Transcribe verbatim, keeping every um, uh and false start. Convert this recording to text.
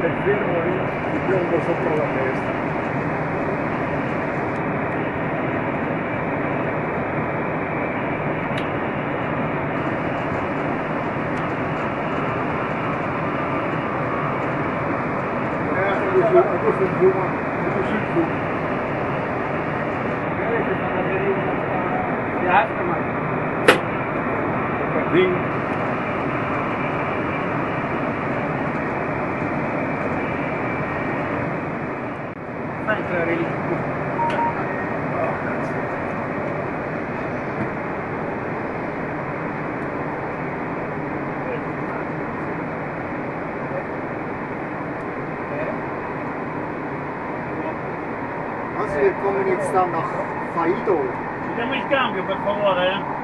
stai fermo lì, ti piombo sopra la testa. Questo è il zoom, questo è il zoom. Vedete, fanno vedere una piastra, ma ding. Fai entrare lì. Also wir kommen jetzt dann nach Faido. Ci diamo il cambio per favore?